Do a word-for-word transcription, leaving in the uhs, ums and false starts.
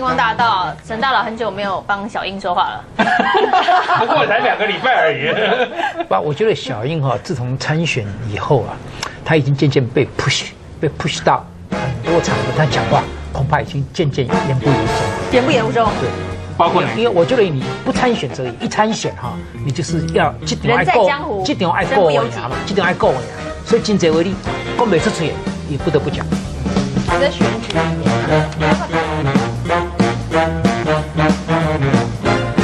光大道，沈大佬很久没有帮小英说话了。 不过才两个礼拜而已。 不，我觉得小英哈，自从参选以后啊，他已经渐渐被 push， 被 push 到很多场合，他讲话恐怕已经渐渐言不由衷。 言不由衷。 对。 包括因为我觉得你不参选则已，一参选哈，你就是要这场爱够，这场爱够我呀嘛，这场爱够我呀，所以金泽为例，讲没出嘴也不得不讲。 你在选举里面